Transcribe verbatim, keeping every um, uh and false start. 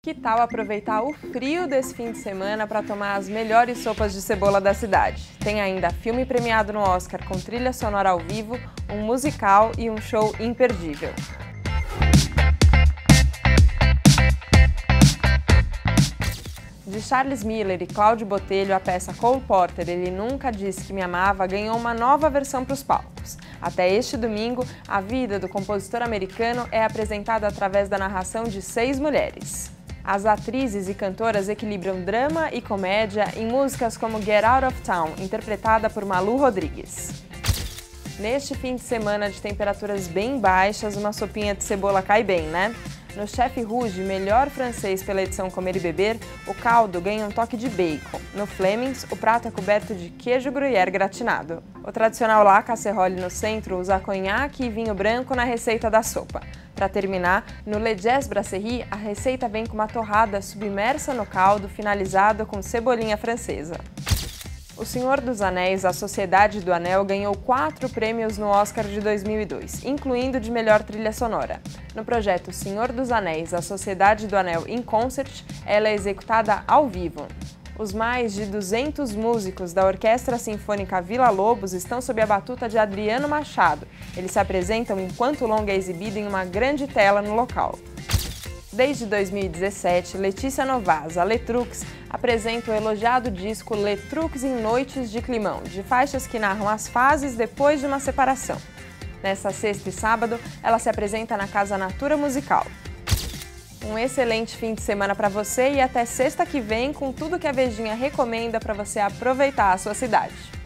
Que tal aproveitar o frio desse fim de semana para tomar as melhores sopas de cebola da cidade? Tem ainda filme premiado no Oscar com trilha sonora ao vivo, um musical e um show imperdível. De Charles Miller e Cláudio Botelho, a peça Cole Porter, Ele Nunca Disse Que Me Amava, ganhou uma nova versão para os palcos. Até este domingo, a vida do compositor americano é apresentada através da narração de seis mulheres. As atrizes e cantoras equilibram drama e comédia em músicas como Get Out of Town, interpretada por Malu Rodrigues. Neste fim de semana de temperaturas bem baixas, uma sopinha de cebola cai bem, né? No Chef Rouge, melhor francês pela edição Comer e Beber, o caldo ganha um toque de bacon. No Flemings, o prato é coberto de queijo gruyère gratinado. O tradicional La Casserole no centro usa conhaque e vinho branco na receita da sopa. Para terminar, no Le Jazz Brasserie, a receita vem com uma torrada submersa no caldo, finalizado com cebolinha francesa. O Senhor dos Anéis, A Sociedade do Anel, ganhou quatro prêmios no Oscar de dois mil e dois, incluindo de melhor trilha sonora. No projeto Senhor dos Anéis, A Sociedade do Anel in Concert, ela é executada ao vivo. Os mais de duzentos músicos da Orquestra Sinfônica Villa Lobos estão sob a batuta de Adriano Machado. Eles se apresentam enquanto o longa é exibido em uma grande tela no local. Desde dois mil e dezessete, Letícia Novas, a Letrux, apresenta o elogiado disco Letrux em Noites de Climão, de faixas que narram as fases depois de uma separação. Nesta sexta e sábado, ela se apresenta na Casa Natura Musical. Um excelente fim de semana para você e até sexta que vem com tudo que a Vejinha recomenda para você aproveitar a sua cidade.